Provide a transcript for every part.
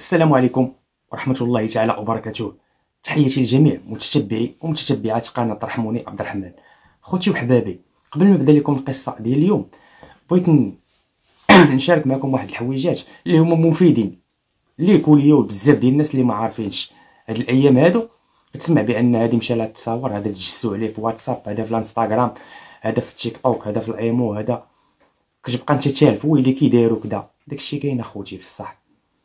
السلام عليكم ورحمة الله تعالى وبركاته. تحياتي لجميع متتبعي ومتتبعات قناة رحموني عبد الرحمن. خوتي وحبابي، قبل ما نبدا لكم القصة ديال اليوم بغيت نشارك معكم واحد الحويجات اللي هما مفيدين ليك وليا وبزاف ديال الناس اللي ما عارفينش. هاد الايام هادو كتسمع بان هادي مشى لها التصاور، هذا تجسوا عليه في واتساب، هذا في الانستغرام، هذا في التيك توك، هذا في الايمو، هذا كتبقى انت تالف ويلي كي دايرو كدا. داكشي كاين اخوتي بصح.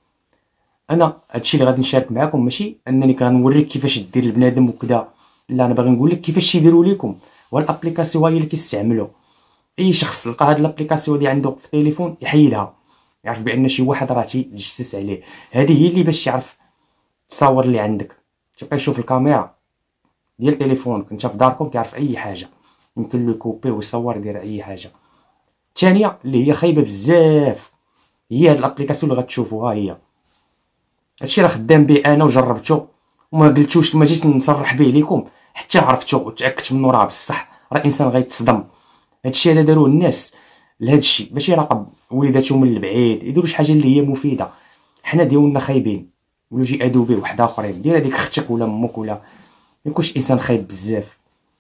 انا هادشي اللي غادي نشارك معكم ماشي انني كنوريك كيفاش دير البنادم وكذا، لا، انا باغي نقول لك كيفاش يديروا لكم. والابليكاسيون هي اللي كيستعملوا اي شخص لقى هاد الابليكاسيون دي عنده في التليفون يحيدها، يعرف بان شي واحد راه تيجسس عليه. هذه هي اللي باش يعرف التصاور اللي عندك، تيبقى يشوف الكاميرا ديال تليفونك انت في داركم، كيعرف اي حاجه، يمكن له يكوبي ويصور يدير اي حاجه. الثانيه اللي هي خايبه بزاف هي هاد الابليكاسيون اللي غتشوفوها. هي هادشي راه خدام به انا وجربته وما قلتوش، ما جيت نصرح به ليكم حتى عرفتو وتاكدت منه راه بصح. راه الانسان غيتصدم. هادشي هذا داروه الناس لهادشي باش يراقب وليداتهم من البعيد، يديروا شي حاجه اللي هي مفيده. حنا ديالنا خايبين، ولا جي ادو به واحد اخرين، دير هذيك اختك ولا امك، ولا ميكونش انسان خايب بزاف.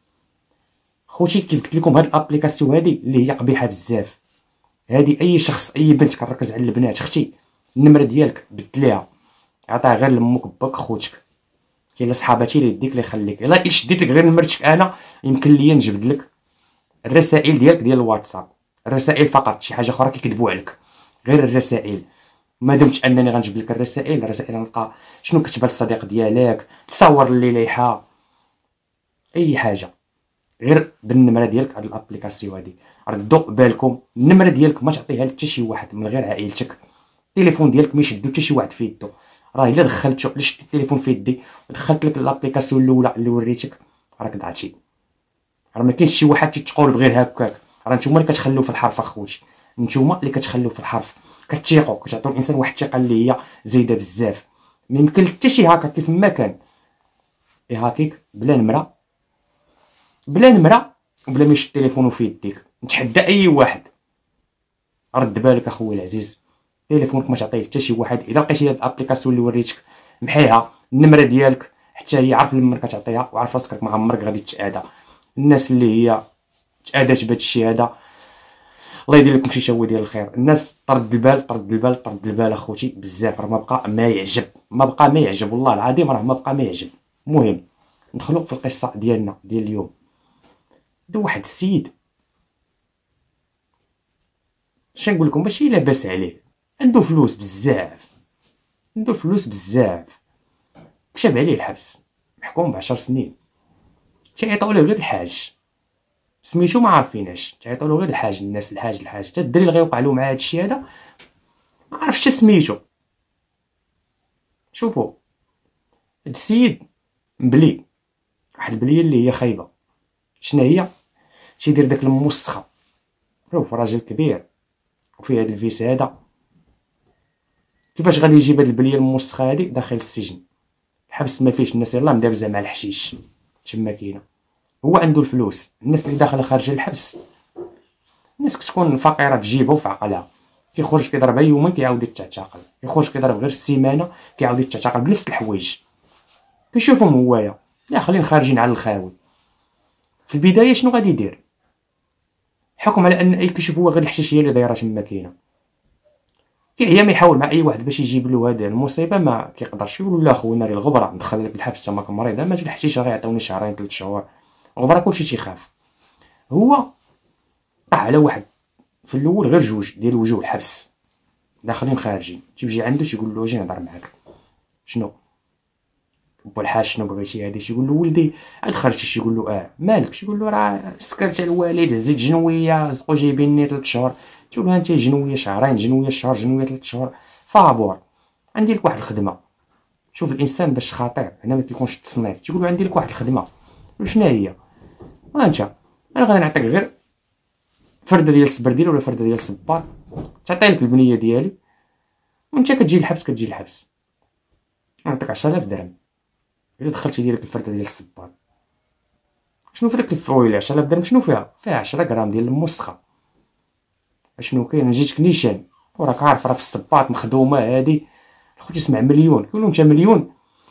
خوتي كيف قلت لكم هاد الابليكاسيون هادي اللي هي قبيحه بزاف، هادي اي شخص اي بنت كنركز على البنات، اختي النمره ديالك بدليها، عطيها غير لامك باك خوتك. كاين صحاباتي اللي يديك اللي يخليك، الا شديت لك غير نمرتك انا يمكن ليا نجبد لك الرسائل ديالك ديال الواتساب، الرسائل فقط، شي حاجه اخرى كيكذبوا عليك، غير الرسائل. ما دمتش انني غنجبد لك الرسائل نلقى شنو كتبها للصديق ديالك، تصور اللي لايحه، اي حاجه غير بالنمره ديالك. هاد الابليكاسيون هادي ردوا بالكم، النمره ديالك ما تعطيها لحتى شي واحد من غير عائلتك، التليفون ديالك ما يشدو حتى شي واحد في يدو. راه الا دخلتو، الا شديت التليفون في يدي ودخلت لك الابليكاسيون الاولى اللي وريتك راك ضعتي. راه ما كاينش شي واحد تيتقول بغير هكاك، راه نتوما اللي كتخليو في الحرف اخوتي، نتوما اللي كتخليو في الحرف، كتيقوا كتعطيو الانسان واحد الثقه اللي هي زايده بزاف. ما يمكن حتى شي هاكر كيف ما كان يهاكيك بلا نمره، بلا نمره وبلا ما يشد تليفونه في يديك. نتحدى اي واحد، رد بالك اخويا العزيز، تليفونك ما تعطيه حتى شي واحد. اذا لقيتي هاد الابليكاسيون اللي وريتك محيها النمره ديالك حتى هي، عارف لمن كتعطيها وعارف راسك ما عمرك غادي تتعادى. الناس اللي هي تادات بهذا الشيء هذا الله يدير لكم شي شويه ديال الخير. الناس طرد البال، طرد البال، طرد البال اخوتي بزاف. راه ما بقى ما يعجب، ما بقى ما يعجب، والله العظيم راه ما بقى ما يعجب. المهم ندخلوا في القصه ديالنا ديال اليوم. دا واحد السيد، اش نقول لكم، ماشي لاباس عليه، عنده فلوس بزاف، عنده فلوس بزاف، كتب عليه الحبس، محكوم ب10 سنين. تيعيطوا له غير الحاج، سميتو ما عارفيناش، تعيطوا له غير الحاج. الناس الحاج حتى الدري اللي غيوقع له مع هادشي هذا ما عرفتش حتى سميتو. شوفوا هاد السيد مبلي واحد البليه اللي هي خايبه. شنو هي؟ تيدير داك الموسخه. شوف راجل كبير وفيه هاد الفيس هذا، كيفاش غادي يجيب هاد البليه الموسخه هادي داخل السجن؟ الحبس ما فيش، الناس يلاه مدابزه مع الحشيش تما كاينه. هو عنده الفلوس. الناس اللي داخله خارج الحبس الناس كتكون فقيره في جيبها وفي عقلها، كيخرج كيضربها يومين كيعاود يتعتقل، يخرج كيضرب غير السيمانه كيعاود يتعتقل بنفس الحوايج. كيشوفهم هوايا داخلين خارجين على الخاوي. في البدايه شنو غادي يدير؟ حكم على ان اي كيشوف هو غير الحشيشه اللي دايره تما كاينه، كيعيا ما يحاول مع اي واحد باش يجيب له هذا المصيبه، ما كيقدرش. يقول له خويا ناري الغبره ندخل لك الحبس تما مريض، ما الحشيشه غيعطيوني شهرين 3 شهور، غبره كلشي تيخاف. هو طاح على واحد في الاول غير جوج ديال وجوه الحبس داخلين خارجين، تيجي عنده تيقول له اجي نهضر معاك. شنو بو الحاج شنو بغيتي هادي؟ تيقول له ولدي عاد خرجتي؟ تيقول له مالك؟ تيقول له راه سكرت على الوالد، هزيت جنويه زقوا جايبيني 3 شهور. تقول له انت جنويه شهرين، جنويه شهر، جنويه 3 شهور، فابور عندي لك واحد الخدمه. شوف الانسان باش خطير هنا ما كيكونش التصنيف. تيقول له عندي لك واحد الخدمه. شنو هي؟ انت انا غادي نعطيك غير فرده ديال السبرديل ولا فرده ديال الصبار، تعطي لك البنيه ديالي وانت كتجي الحبس، كتجي الحبس نعطيك 10000 درهم الا دخلتي لي ديك الفرده ديال الصبار. شنو في داك الفويله 10000 درهم؟ شنو فيها؟ فيها 10 غرام ديال المسخه. شنو كاين؟ جيتك نيشان وراك عارف راه في الصباط مخدومه هادي خوتي سمع مليون، كيقولوا انت مليون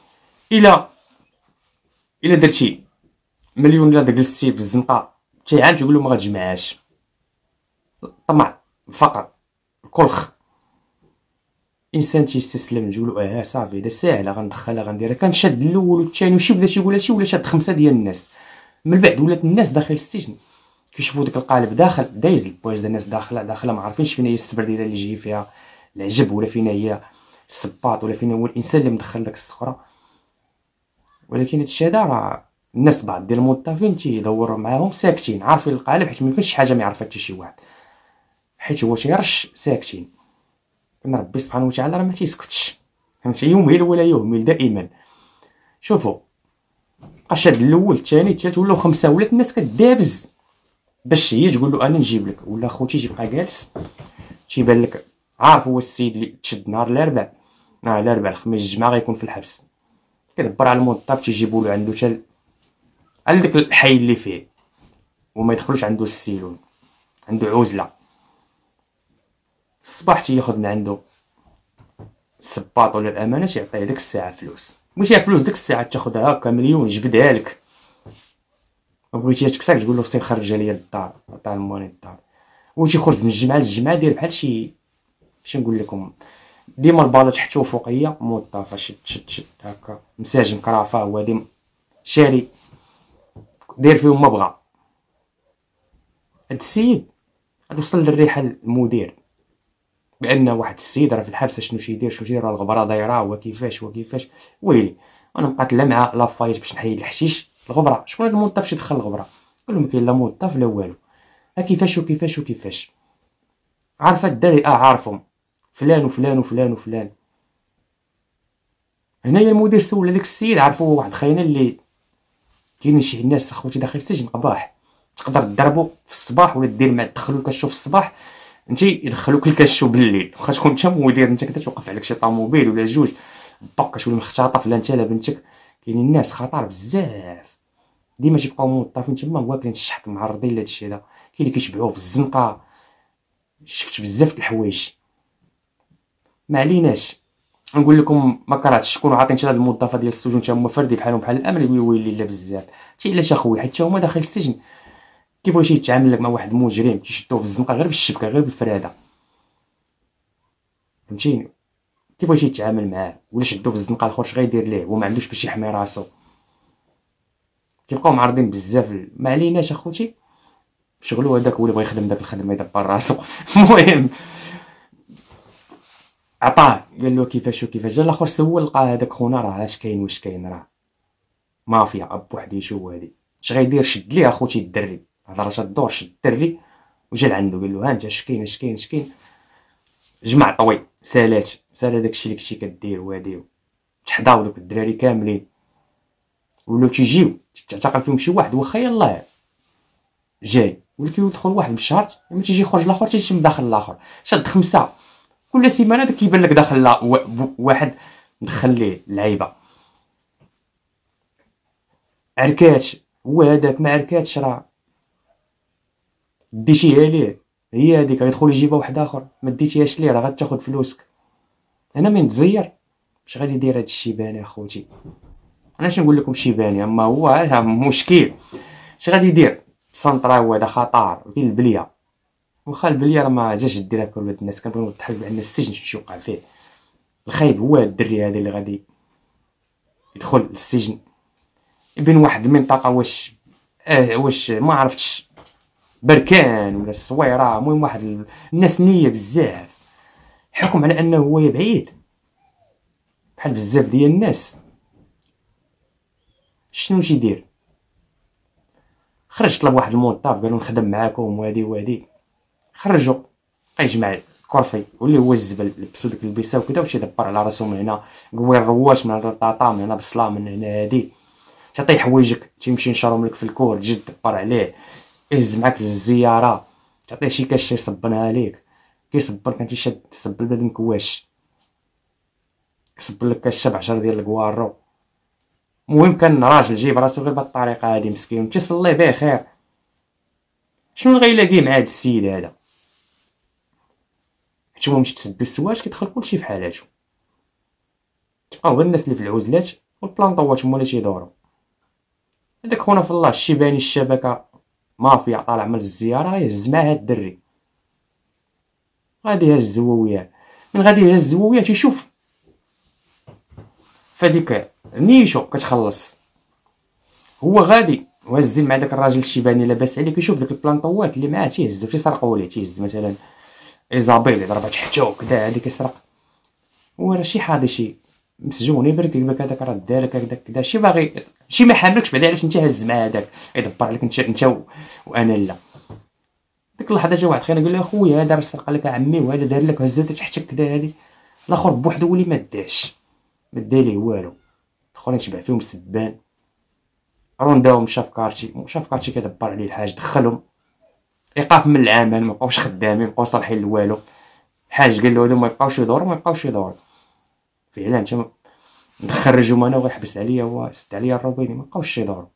الا درتي مليون، الا جلستي في الزنقه تيعان تقول له ما غتجمعهاش. الطمع، الفقر، الكلخ، انسان تيستسلم تقول له صافي هذا ساهله غندخلها غنديرها. كان شاد الاول والثاني وشي بدا تيقول هادشي، ولا شاد 5 ديال الناس. من بعد ولات الناس داخل السجن كيشوفوا داك القالب داخل دايز البواج ديال الناس داخله ما عارفينش فين هي السبرديله اللي جاي فيها العجب، ولا فين هي السباط، ولا فين هو الانسان اللي مدخل داك الصخره. ولكن هادشي هذا راه الناس بعض ديال الموظفين تيدوروا معاهم ساكتين عارفين القالب، حيت ميمكنش شي حاجه ما يعرفها حتى شي واحد، حيت هو تيرش ساكتين. ان ربي سبحانه وتعالى راه ما تيسكتش، فهمتي؟ يمهل ولا يهمل دائما. شوفوا بقى شاد الاول الثاني الثالث ولاو 5، ولات الناس كدابز باش هي تقول له انا نجيب لك. ولا خوتي تيبقى جالس تيبان لك عارف هو السيد اللي تشد نهار الاربعاء الخميس الجمعه غيكون في الحبس، كيدبر على الموظف تيجيبوا له عنده حتى على داك الحي اللي فيه، وما يدخلوش عنده السيلون، عنده عزله. الصباح تياخذ من عنده السباط ولا الامانه تيعطيه ديك الساعه فلوس، ماشي فلوس ديك الساعه تاخذها هكا مليون يجبدها لك. ما بغيتيها تكساك تقول له سير خرج ليا للدار، عطاه الموني للدار. و تيخرج من الجمعه للجمعه داير بحال شي نقول لكم، ديما البالا تحتو فوقيه موظفه شد هكا مساجن كرافه، هو ديما شاري داير فيهم ما بغا. هاد السيد غادي وصل للريحه المدير بان واحد السيد راه في الحبس، شنو تيدير راه الغبره دايره وكيفاش ويلي. انا بقات لا مع لافايت باش نحيد الحشيش الغبره. شكون هاد الموظف تيدخل الغبره؟ قال لهم كاين لا موظف لا والو. كيفاش عارفه الدري؟ عارفهم فلان وفلان وفلان وفلان. هنايا المدير سول هذاك السيد عرفوا واحد خاينه اللي كاينين شي ناس اخوتي داخل السجن قباح، تقدر تضربو في الصباح ولا دير مع تدخلو الكاشو في الصباح انت يدخلوك الكاشو بالليل. واخا تكون انت مدير انت كتوقف عليك شي طوموبيل ولا جوج باك كتولي مختطف لا انت لا بنتك. كاينين ناس خطر بزاف ديما تيبقاو موظفين تما واكلين الشحط معرضين لهادشي هذا. كاين اللي كيشبعوه في الزنقه، شفت بزاف د الحوايج. ما عليناش نقول لكم ما كرهتش تكونوا عاطين هاد الموظفه ديال السجون حتى هما فردي بحالهم بحال الامن. ويلي لا بزاف حتى علاش اخويا، حيت هما داخل السجن كيبغي شي يتعامل لك مع واحد مجرم كيشدوه في الزنقه غير بالشبكه غير بالفراده، فهمتيني؟ كيبغي شي يتعامل معاه ولا شدوه في الزنقه الاخر اش غيدير ليه؟ هو ما عندوش باش يحمي راسو. كيبقاو معرضين بزاف ما عليناش اخوتي. شغلو هذاك هو اللي بغى يخدم داك الخدمه يدبر راسو. المهم عطاه قال له كيفاش جا الاخر سول لقى هذاك خونا راه اش كاين واش كاين، راه مافيا اب وحديشو هادي. اش غيدير؟ شد ليه اخوتي الدري، هضرات الدور شد الدري وجا لعندو قال له ها انت اش كاين جمع طوي سال داكشي اللي كنتي كدير وهادي. تحضاو دوك الدراري كاملين ولاو تيجيو تعتقل فيهم شي واحد واخا يلاه جاي، ولا كيدخل واحد بالشهر اما تيجي يخرج الاخر تيجي مداخل الاخر. شاد 5 كل سيمانه داك كيبان لك داخل واحد مدخل ليه اللعيبه عركات. هو هذاك ما عركاتش راه ديتيها ليه، هي هذيك غيدخل يجيبها واحد اخر ما ديتيهاش ليه راه غتاخد فلوسك. انا من تزير اش غادي يدير هاد الشيباني اخوتي؟ انا اش نقول لكم شيباني اما هو مشكل. اش غادي يدير؟ سنطرا هو هذا خطر. وكاين البليه، واخا البليه راه ما جاش ديرها كل ولاد الناس. كنبغيو نضحك بان السجن شي يوقع فيه. الخايب هو الدري هذا اللي غادي يدخل للسجن بين واحد المنطقه واش ما عرفتش بركان ولا الصويره. المهم واحد الناس نيه بزاف حكم على انه هو بعيد بحال بزاف ديال الناس. شنو تيدير؟ خرج طلب واحد الموظف قالو نخدم معاكم وهادي خرجوا كيجمع كرفي واللي هو الزبل لبسو ديك البيسه وكذا وتيدبر على راسو من هنا قوي الرواش من هنا الطاطا من هنا بصله من هنا هادي. تعطيه حوايجك تيمشي ينشرهم لك في الكور تجي تدبر عليه. يهز معاك للزياره تعطيه شي كاش يصبنها ليك كيصبر. كان تيشاد تصبل بنادم كواش كيصبر لك كاش 10 ديال الكوارو. المهم كان راجل جايب راسو غير بهاد الطريقه هادي مسكين تيصلي به خير. شنو غيلاقي مع هاد السيد هذا؟ حيت هما مشي تسدو السواش كيدخل كلشي في حالاتو. تبقاو غير الناس اللي في العزلات والبلانطوات هما اللي تيدورو. هداك خونا في الله الشيباني الشبكه مافيا طالع من الزياره غيهز معاه هاد الدري، غادي يهز الزواويه، من غادي يهز الزواويه تيشوف فهاديك نيشو كتخلص، هو غادي وهازين مع داك الراجل الشيباني لاباس عليه، كيشوف داك البلانطوات اللي معاه تيهزو تيسرقوا ليه، تيهز مثلا ايزابيل اللي ضربات حتو كدا هادي كيسرق، هو راه شي حاضي شي مسجون يبرك يبارك هذاك راه دارك هكذا كدا شي باغي شي ما حاملكش بعدا علاش انت هاز مع هذاك يدبر عليك انت وانا لا. ديك اللحظه جا واحد خينا قال له اخويا هذا راه سرق لك عمي وهذا دار لك هزات تحتك كدا هادي، الاخر بوحدو هو اللي ما داش ما دار ليه والو، الاخرين شبع فيهم السبان رونداو مشى في كارتي كيدبر عليه الحاج دخلهم ايقاف من العمل مابقاوش خدامين مابقاو صالحين لوالو. الحاج قال له هادو ما يبقاوش يدوروا فعلا انت ندخل رجومانه وغيحبس عليا وسد عليا الروبيني مابقاوش يدوروا.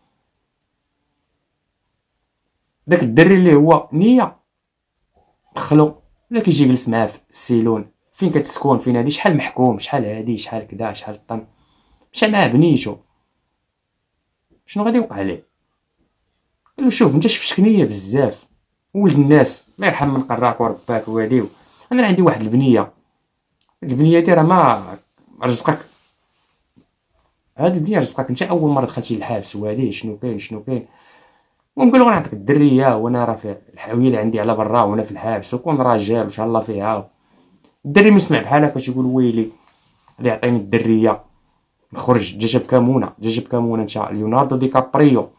داك الدري اللي هو نيه دخلو ولا كيجي يجلس معاه في السيلون، فين كتسكن فين هادي شحال محكوم شحال هادي شحال كدا شحال طن، مشى معاه بنيتو شنو غادي يوقع ليه. قال له شوف انت شفتك نيه بزاف ولد الناس الله يرحم من قراك ورباك وهادي، انا عندي واحد البنيه دي راه ما رزقك، هاد البنيه رزقك انت اول مره دخلتي للحبس وهادي شنو كاين المهم قال له غنعطيك الدريه وانا راه في الحويله عندي على برا وانا في الحبس وكون راجل وان شاء الله فيها. الدري ما سمع بحال هكا تيقول ويلي غادي يعطيني الدريه نخرج جا جاب كامونه انت ليوناردو دي كابريو.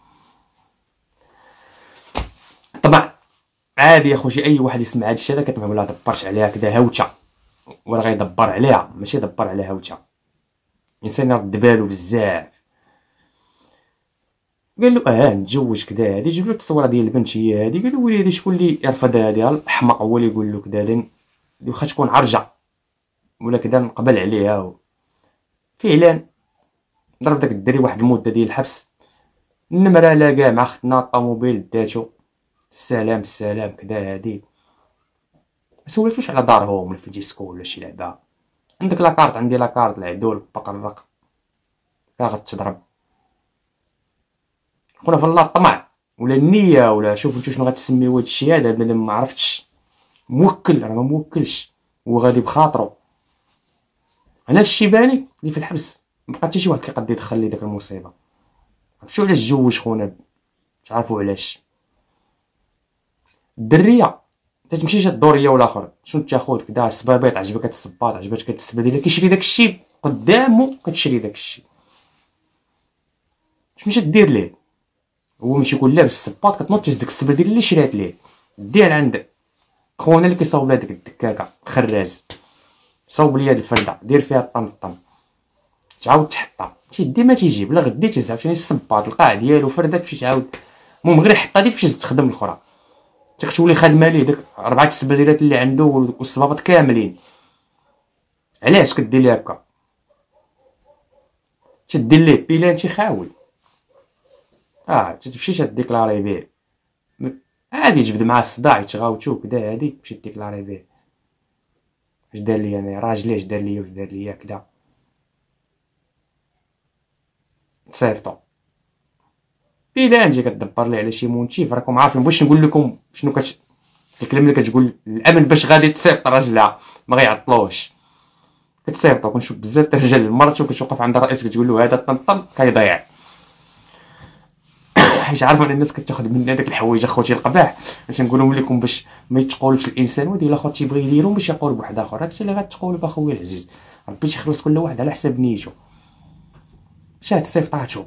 طبعا عادي يا خوتي اي واحد يسمع هاد الشيء هذا كتبغي ولا دبرت عليها كدا هاوته ولا غيدبر عليها ماشي دبر عليها هاوته، الانسان يرد بالو بزاف. قال له نتزوج كدا هادي جيب له التصويره ديال البنت هي هادي، قال له وليدي شكون اللي يرفض هادي الحماق هو اللي يقول له كدا هادي واخا تكون عرجه ولا كدا نقبل عليها. فعلا ضرب داك الدري واحد المده ديال الحبس، النمره لاقاه مع ختنا الطوموبيل داتو السلام كدا هادي، ما سولتوش على دارهم ولا فين تيسكن ولا شي لعبه، عندك لاكارت عندي لاكارت العدول بقرق كا غتضرب. خونا في الله الطمع ولا النيه ولا شوف نتو شنو غتسميو هادشي هذا بنادم ما عرفتش موكل راه ما موكلش هو غادي بخاطرو. انا الشيباني اللي في الحبس مبقى حتى شي واحد كيقد يدخل لي داك المصيبه، عرفتو علاش تزوج خونا تعرفوا علاش. الدريه تتمشي شاد الدوريه والاخر شنو تاخذ كدا الصبابيط عجبك هاد الصباط عجبتك هاد السباديله كيشري داكشي قدامو كتشري داكشي شنو تدير ليه، هو ماشي يكون لابس الصباط كتنوض تهز ديك السباديله اللي شرات ليه ديها عند خونا اللي كيصاوب لها ديك الدكاكه خراز، صاوب ليا هاد الفرده دير فيها الطنطن تعاود تحطها شي ديما تيجيب لا غدي تهز عاوتاني الصباط القاع ديالو فرده تمشي تعاود المهم غير حطها ديك تمشي تخدم الاخرى تولي خادمه ليه داك 4 السباديلات اللي عنده والصبابط كاملين. علاش كدير ليه هكا تدير ليه بيلان تيخاول تمشي تديكلاري بيه عادي يجبد معاه الصداع يتغاوتو كدا هادي تمشي ديكلاري بيه واش دار لي انا راجلي اش دار لي واش دار لي كدا تصيفطو بيلان تجي كدبر ليه على شي مونتيف راكم عارفين باش نقول لكم شنو الكلمه اللي كتقول الامن باش غادي تصيفط راجلها ما غيعطلوش كتصيفطو. كنشوف بزاف د الرجال المرات كتوقف عند الرئيس كتقول له هذا طنطن كيضيع حيت عارفه ان الناس كتاخذ من هذاك الحوايج اخوتي القباح باش نقولهم لكم باش ما يتقولوش الانسان ودي الا اخوتي يبغي يديرهم باش يقول بواحد اخر هاكشي اللي غتقول باخويا العزيز ربي تيخلص كل واحد على حساب نيته. مشات صيفطاتو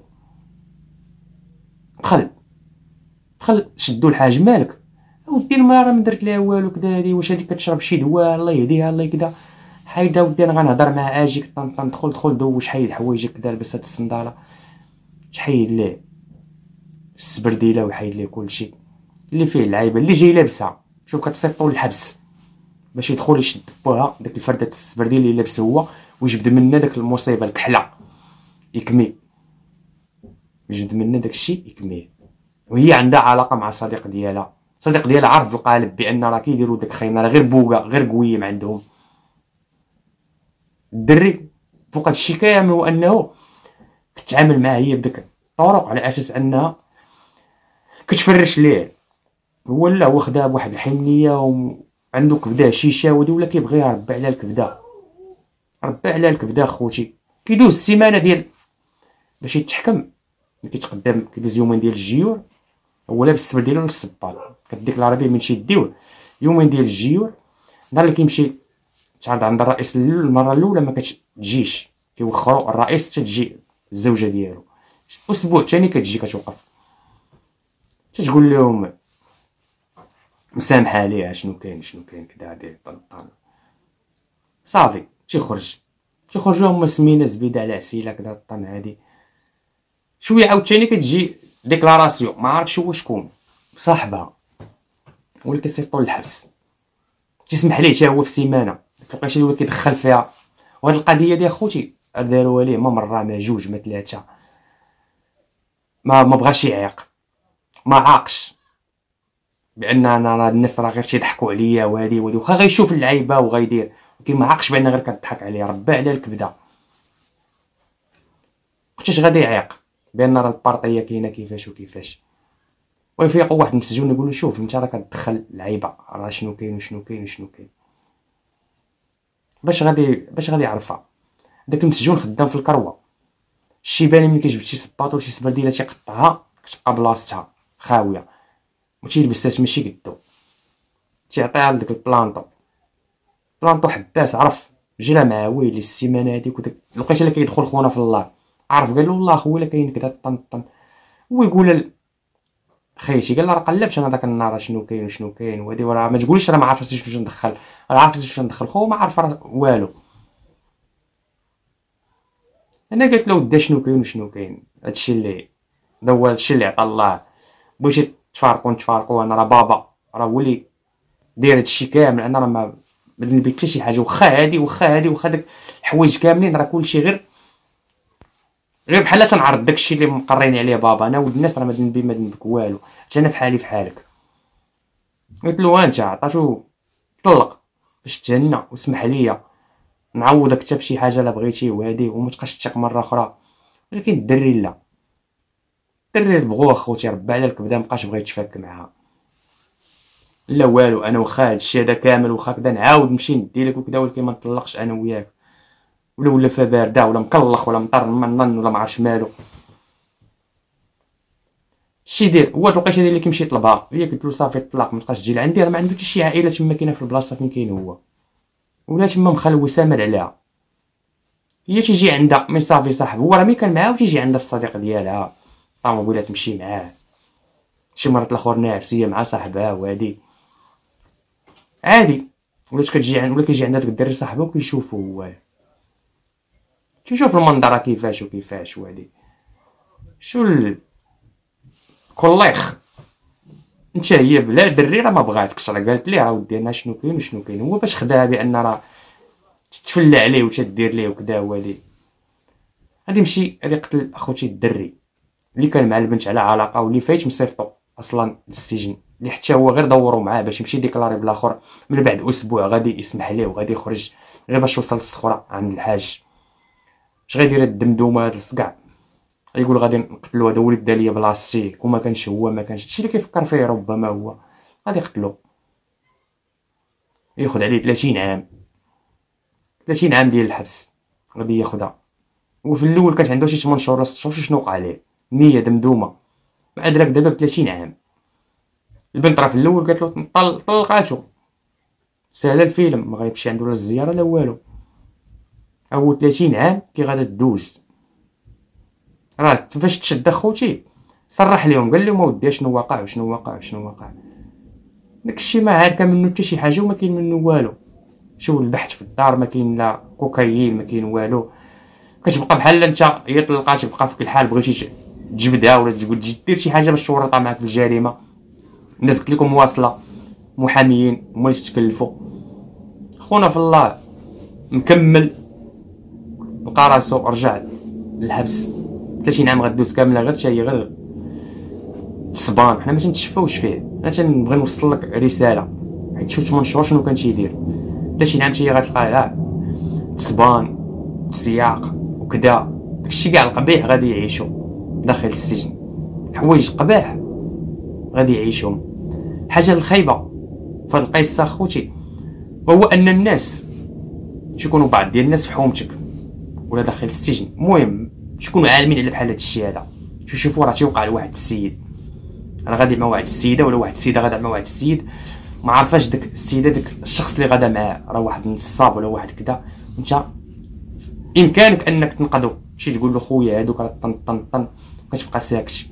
دخل شدو الحاج مالك ودي المرا راه ما درت ليها والو كدا هادي واش هادي كتشرب شي دواء الله يهديها الله كدا حيد ودي انا غنهضر مع اجيك طنطن دخل دوش حيد حوايجك كدا لبس هاد الصنداله حيد ليه السبرديله وحيد ليه كلشي اللي فيه اللعيبه اللي جاي لابسها شوف كتصيفطو للحبس باش يدخل يشد بوها داك الفرده السبرديل اللي لابس هو ويجبد منا داك المصيبه الكحله يكمي يجبد منا داك الشيء يكميه. وهي عندها علاقه مع صديق ديالها عارف بالقالب بان راه كيديروا داك خينا راه غير بوكا غير قويم عندهم. الدري فوق هادشي كامل هو انه كتعامل معاه هي بديك الطرق على اساس انها كتفرش ليه. هو لا، هو خداها بواحد الحنيه وعنده كبده شيشاوي ولا كيبغي يربي على الكبده، ربي على الكبده خوتي. كيدوز السيمانه ديال باش يتحكم، كيتقدم كيدوز يومين ديال الجيور، هو لابس السبل ديالو للصباط، كديكلاري به من شي ديوه يومين ديال الجيور. نهار اللي كيمشي تعرض عند الرئيس المره الاولى ما كتجيش، كيوخروا الرئيس تتجي الزوجه ديالو. اسبوع ثاني كتجي كتوقف تتقول لهم مسامحه عليها شنو كاين كدا دير طنطان صافي. تيخرجوا هما سمينه زبيده على عسيله كدا الطن هادي. شويه عاوتاني كتجي ديكلاراسيون ما عرفتش هو شكون صاحبها ولا كيصيفطو للحبس، تيسمح ليه حتى هو في سيمانه. الوقيته اللي هو كيدخل فيها. وهاد القضيه ديال خوتي داروها ليه ما مره ما جوج ما ثلاثه، ما بغاش يعيق، ما عاقش بان انا الناس راه غير تيضحكوا عليا وهادي واخا غيشوف اللعيبه وغيدير، ولكن ما عاقش بان غير كتضحك عليه. ربي على الكبده، كنتش غادي يعيق بان راه البارطيه كاينه كيفاش وكيفاش. ويفيقوا واحد المسجون يقول له شوف انت راه كتدخل اللعيبه، راه شنو كاين وشنو كاين وشنو كاين. باش غادي يعرفها. داك المسجون خدام في الكروه، الشيباني ملي كيجبد شي صباط ولا شي سبرديله تيقطعها كتبقى بلاصتها خاويه وتيلبسات ماشي قدو، تيعطيها لديك البلانطو حباس عرف جرى مع ويلي السيمانه هاديك. وداك الوقيته اللي كيدخل خونا في الله عرف قال له والله خويا كاين كدا طن هو يقول خيتي قال له راه قلبت انا داك النهار شنو كاين وشنو كاين وهادي، وراه ما تقوليش راه ما عارفاش واش ندخل، راه عارف واش ندخل خو ما عارف راه والو. انا قلت له ودا شنو كاين هادشي اللي هو هادشي اللي عطا الله. بغيتي تفارقوا انا راه بابا راه هو اللي داير هادشي كامل، انا راه ما نبي حتى شي حاجه واخا هادي داك الحوايج كاملين راه كلشي غير بحال تنعرض داكشي اللي مقرين عليه بابا. انا ولد الناس راه ما ذنبك والو، حتى انا فحالي فحالك. قلت له انت عطاتو طلق باش تهنى واسمح ليا نعوضك حتى فشي حاجه لا بغيتي وهادي وما تبقاش تثق مره اخرى. ولكن الدري لا، الدري بغوه اخوتي ربي على الكبده مابقاش بغا يتفاك معاها لا والو. انا واخا هادشي هذا كامل واخا كدا نعاود نمشي ندي لك وكدا، ولكن ما نطلقش انا وياك ولا فا بارده ولا مكلخ ولا مطر منن ولا ما عرفش مالو. شي دير هو هاد الوقيته اللي كيمشي يطلبها هي قلت له صافي الطلاق ما تبقاش تجي لعندي، راه ما عنده حتى شي عائله تما كاينه في البلاصه فين كاين هو، ولا تما مخلوي سامر عليها. هي تيجي عندها من صافي صاحب هو راه ملي كان معاه وتيجي عندها الصديق ديالها الطوموبيله تمشي معاه، شي مرات الاخر ناعسيه مع صاحبها وهادي عادي. ولا كيجي عندها داك الدري صاحبه وكيشوفو هو كيشوف المنظره كيفاش وهادي شو كوليخ. انت هي بلا دري راه ما بغاتكش، راه قالت ليه ودي انا شنو كاين هو باش خداها بان راه تتفلى عليه وتدير ليه وكدا وهادي. غادي يمشي غادي يقتل اخوتي الدري اللي كان مع البنت على علاقه واللي فايت مصيفطو اصلا للسجن، اللي حتى هو غير دوروا معاه باش يمشي ديكلاري بالاخر. من بعد اسبوع غادي يسمح ليه وغادي يخرج غير باش يوصل للصخره عند الحاج. اش غيدير الدمدومه هاد الصقع؟ يقول غادي نقتلو هذا ولد داليا بلاصتي وما كانش هو ما كانش هادشي اللي كيفكر فيه ربما هو غادي يقتلو ياخد عليه 30 عام 30 عام ديال الحبس غادي ياخدها. وفي الاول كانت عنده شي 8 شهور ولا 6 شهور شنو وقع ليه نيه دمدومه بعد راك دابا ب 30 عام. البنت راه في الاول قالت له طلقاتو ساهله الفيلم ما غايمشي عنده لا الزياره لا والو. هو 30 عام كي غادا دوز راه فاش تشد اخوتي صرح لهم قال لهم اودي شنو واقع داكشي ما عارفه منه حتى شي حاجه وما كاين منه والو. شوف البحث في الدار ما كاين لا كوكايين ما كاين والو. كتبقى بحال انت هي طلقات تبقى فيك الحال بغيتي تجبدها ولا تقول تجي دير شي حاجه باش تورطها معاك في الجريمه. الناس قلت لكم واصله محاميين هما اللي تكلفوا. خونا في الله مكمل لقى راسو رجع للحبس 30 عام غدوز كامله غير حتى هي غير تصبان. حنا ما تنتشفاوش فيه، انا تنبغي نوصل لك رساله حيت شوف 8 شهور شنو كان تيدير 30 عام حتى هي غتلقاه تصبان السياق وكذا، داكشي كاع القبيح غادي يعيشو داخل السجن، حوايج قباح غادي يعيشهم. الحاجه الخايبه في هاد القصه خوتي وهو ان الناس تيكونوا بعض ديال الناس في حومتك ولا داخل السجن، المهم تكونوا عالمين على بحال هاد الشيء هذا. تشوفوا راه تيوقع لواحد السيد، انا غادي مع واحد السيده ولا واحد السيده غادا مع واحد السيد، ما عارفاش داك السيده داك الشخص اللي غادا معاه راه واحد نصاب ولا واحد كذا، وانت امكانك انك تنقذو، شي تقول له خويا هادوك راه طن كتبقى ساكت،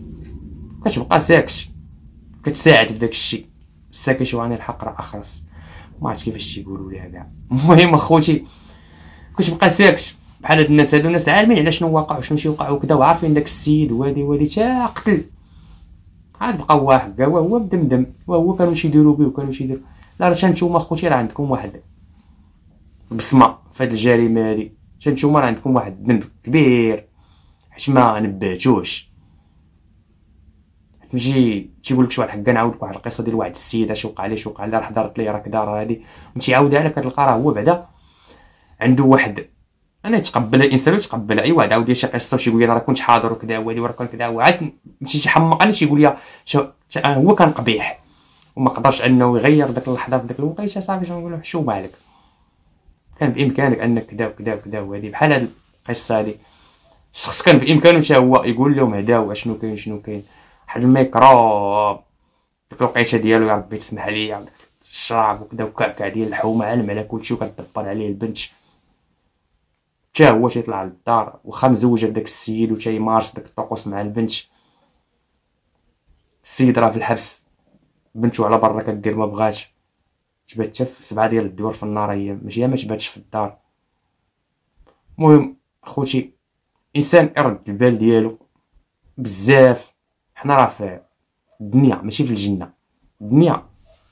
كتساعد في داك الشيء. الساكت وعن الحق راه اخرس، ما عرفت كيفاش تيقولوا ليها كاع. المهم اخوتي كتبقى ساكت بحال هاد الناس هادو، ناس عالمين على شنو واقع وشنو تيوقع وكذا، وعارفين داك السيد وهادي تا قتل، عاد بقى واحد كاع وهو مدمدم، وهو كانوا تيديروا به وكانوا تيديروا. لا راه نتوما اخوتي راه عندكم واحد بصمه في هاد الجريمه هادي، نتوما راه عندكم واحد الذنب كبير حيت ما نبهتوش. تجي تيقول لك شي واحد حكا نعاود لك واحد القصه ديال واحد السيده شي وقع ليه راه حضرت ليه راه كدا راه هادي، وتيعاودها لك كتلقى راه هو بعدا عنده واحد، انا يتقبلها الانسان ويتقبلها. اي واحد عاود لي شي قصه وتيقول لي راه كنت حاضر وكذا وهادي وراه كان كذا، وعاد مشي تيحمق انا تيقول لي هو كان قبيح وما قدرش انه يغير داك اللحظه في داك الوقيته، صافي تنقول له حشومه عليك، كان بامكانك انك كذا وكذا وكذا وهادي. بحال هاد القصه هادي الشخص كان بامكانه حتى هو يقول لهم هدا واشنو كاين شنو كاين، واحد الميكروب ديك الوقيته ديالو يا ربي تسمح لي الشراب وكذا وكعكع ديال الحومه عالم على كلشي وكتدبر عليه البنت، حتى هو تيطلع للدار واخا مزوجه بداك السيد وتيمارس داك الطقوس مع البنت. السيد راه في الحبس، بنتو على برا كدير ما بغاتش، تبات حتى في 7 ديال الدور في النار، هي ماشي ما تباتش في الدار. المهم خوتي انسان يرد البال ديالو بزاف، حنا راه في الدنيا ماشي في الجنه، الدنيا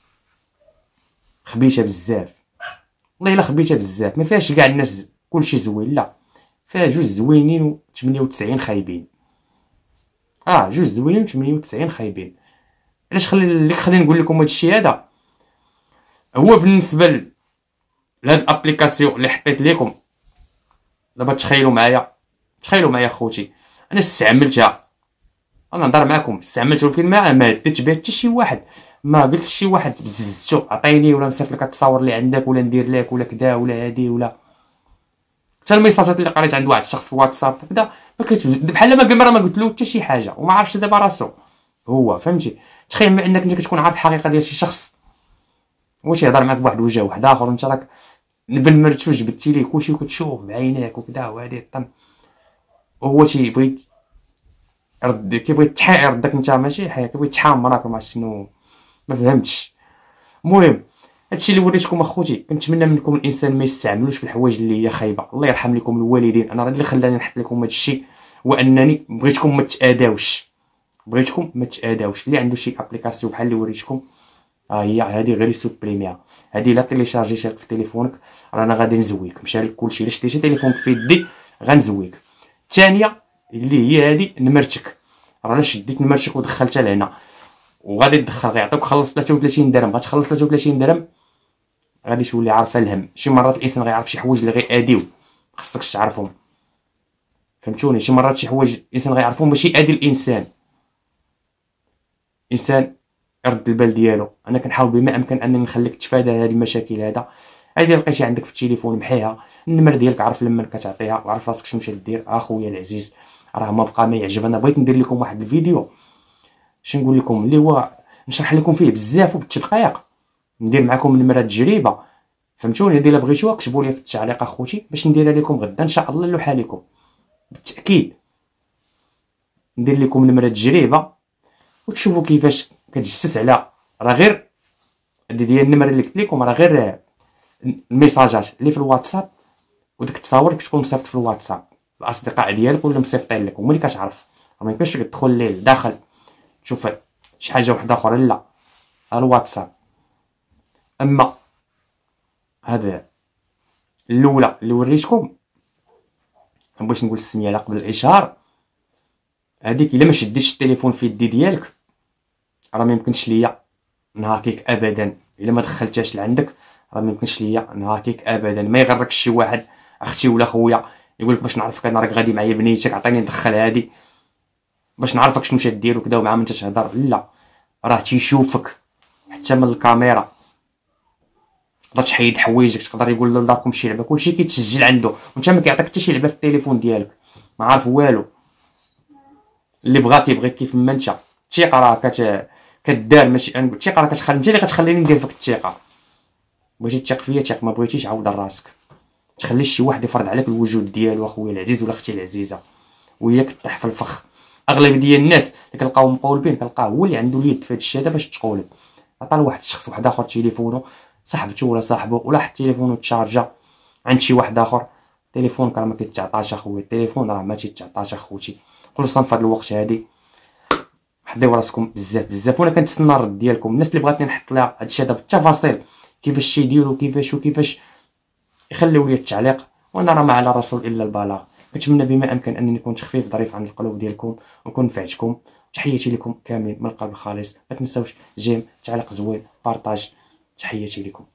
خبيثه بزاف، والله الا خبيثه بزاف، ما فيهاش كاع الناس كلشي زوين، لا فيها جوج زوينين و 98 خايبين. جوج زوينين و 98 خايبين. علاش خليني نقول لكم هذا الشيء هذا؟ هو بالنسبه لهاد الابليكاسيون اللي حطيت لكم دابا، تخيلوا معايا خوتي، انا استعملتها، انا نهضر معكم استعملت، ولكن ما ديت بها حتى شي واحد، ما قلت شي واحد بززتو عطيني ولا نصيفط لك التصاور اللي عندك ولا ندير لك ولا كدا ولا هادي ولا حتى الميساجات اللي قريت عند واحد الشخص في واتساب وكذا، ما كنت بحال ما قلت له حتى شي حاجه وما عرفش دابا راسو هو، فهمتي؟ تخيل مع انك انت كتكون عارف الحقيقه ديال شي شخص واش يهضر معاك بواحد الوجه واحد اخر، وانت راك نبن مرتفج جبدتي ليه كلشي وكتشوف بعينيك وكذا وهادي الطن، وهو تيبغي يرد، كيبغي يردك انت ماشي حياه، كيبغي يتحامرك ما شنو، ما فهمتش. المهم هادشي اللي وريتكم اخوتي، كنتمنى منكم الانسان ما يستعملوش في الحوايج اللي هي خايبه. الله يرحم لكم الوالدين، انا اللي خلاني نحط لكم هادشي وانني بغيتكم ما تتاداوش، اللي عنده شي ابليكاسيون بحال اللي وريتكم هي هادي غير سوبريميها، هادي لا تيليشارجيتها في تليفونك رانا غادي نزويك، مشى لك كلشي، الا شديتي تليفونك في يدي غنزويك. الثانيه اللي هي هادي نمرتك، راه الا شديت نمرتك ودخلتها لهنا وغادي تدخل غيعطيوك خلص 33 درهم، غتخلص 33 درهم غادي تولي عارفه الهم. شي مرات الانسان غيعرف شي حوايج اللي غيأديو خصكش تعرفهم، فهمتوني؟ شي مرات شي حوايج الانسان غيعرفهم باش يأدي الانسان يرد البال ديالو. انا كنحاول بما امكن انني نخليك تفادى هذه المشاكل. هذه لقيتي عندك في التليفون محيها، النمر ديالك عارف لما كتعطيها وعارف راسك شنو دير. اخويا العزيز راه ما بقى ما يعجب، انا بغيت ندير لكم واحد الفيديو باش نقول لكم اللي هو نشرح لكم فيه بزاف وبالتدقيق، ندير معكم النمره تجربه، فهمتوني؟ الا بغيتوها كتبوا لي في التعليق اخوتي باش نديرها لكم غدا ان شاء الله نلوحها لكم بالتاكيد. ندير لكم نمره تجربه وتشوفوا كيفاش كتجسس على راه غير ديال النمره اللي قلت لكم، راه غير الميساجات اللي في الواتساب وديك التصاور اللي كتكون مصيفط في الواتساب الاصدقاء ديالك ولا مصيفطين لك، وملي كتعرف ما يمكنش تدخل ليه لداخل تشوف شي حاجه وحده اخرى، لا الواتساب. اما هذا الاولى اللي وريتكم باش نقول السميه على قبل الاشهار، هذيك الا ما شديتش التليفون في يدي ديالك راه ما يمكنش ليا نهاكيك ابدا، الا ما دخلتهاش لعندك راه ما يمكنش ليا نهاكيك ابدا. ما يغركش شي واحد اختي ولا خويا يقول لك باش نعرفك انا راك غادي معايا بنيتك عطيني ندخل هادي باش نعرفك شنو تدير وكذا ومع من تتهضر. لا، راه تيشوفك حتى من الكاميرا، تقدر تحيد حوايجك، تقدر يقول لداركم شي لعبه، كلشي كيتسجل عنده، وانت ما كيعطيك حتى شي لعبه في التليفون ديالك، ما عارف والو. اللي بغا كيبغيك كيف ما انت. الثقه راه كدار، ماشي الثقه راه كتخلي انت اللي كتخليني ندير فيك الثقه. بغيتي تثق فيا ثق، ما بغيتيش عاود راسك. تخليش شي واحد يفرض عليك الوجود ديالو، اخويا العزيز ولا اختي العزيزه، وهي كطيح في الفخ. اغلب ديال الناس اللي كنلقاو مقولبين كنلقاه هو اللي عنده اليد في هاد الشيء هذا باش تقولب. عطى لواحد الشخص واحد اخر تليفونو، صاحبته ولا صاحبه، ولا حتى تليفونو تشارجا عند شي واحد اخر. تليفونك راه ما كيتعطاش اخويا، التليفون راه ما تيتعطاش اخوتي، خصوصا في هاد الوقت هادي. حضيو راسكم بزاف بزاف، وانا كنتسنى الرد ديالكم. الناس اللي بغاتني نحط لها هادشي هذا بالتفاصيل، كيفاش تيديروا كيفاش يخليو لي التعليق، وانا راه ما على رسول الا البلاغ. كنتمنى بما امكن انني كنت خفيف ظريف عن القلوب ديالكم ونكون نفعتكم. تحياتي لكم كامل من القلب الخالص. ما تنساوش جيم، تعليق زوين، بارطاج. تحياتي لكم.